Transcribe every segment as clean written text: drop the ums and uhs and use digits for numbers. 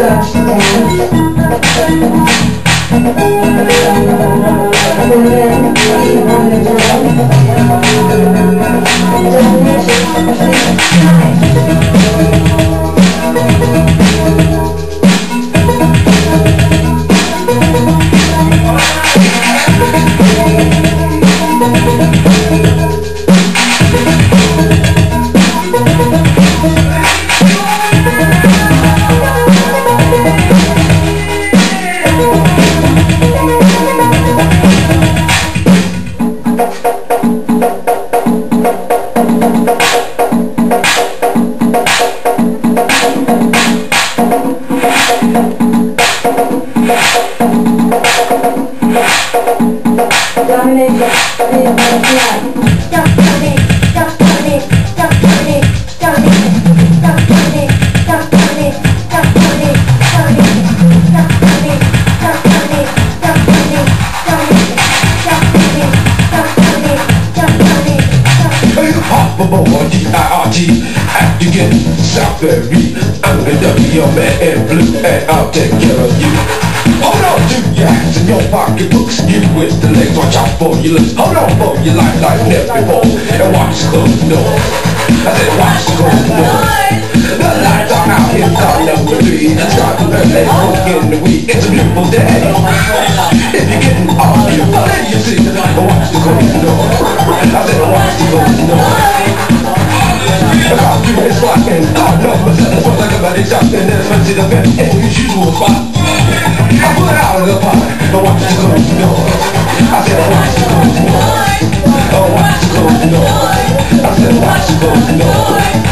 Your man in blue, and I'll take care of you. Hold on to your hands and your pocketbooks. You with the legs, watch out for your lips. Hold on for your life like never before, and watch the close door. I said watch the close door. The lights are out here, car number 3. The sky to earth and smoke in the weed. It's a beautiful day. If you're getting off you, let you see. Watch the close door. I said watch the close door. About you, it's rockin'. God knows myself, it's like a body shot. And then I see the bed in his usual spot. I put it out of the pot. Watch the close door. I said watch the close door. Watch the close door. I said watch the close door.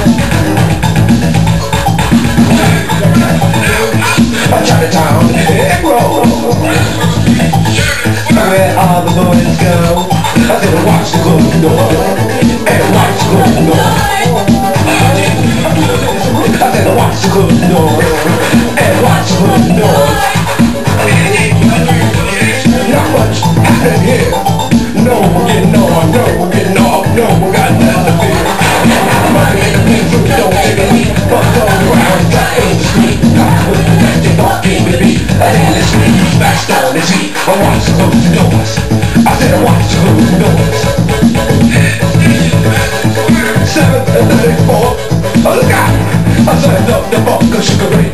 Chinatown, egg roll. Where all the boys go. I said watch the close door. And watch the close door. I said watch the close door. And watch the close door. Not much happening here. No, we're getting on. No, we're getting off. No, we got nothing to fear. Money make a big food, don't take a leap. Bust on the ground, got in the street. Got with the next thing, don't give me beat. I didn't listen to you, backed on his heat. I watch the close doors. I said I watch the close doors. 7:34. Oh, look out! I turned up the funk of Sugar Ray.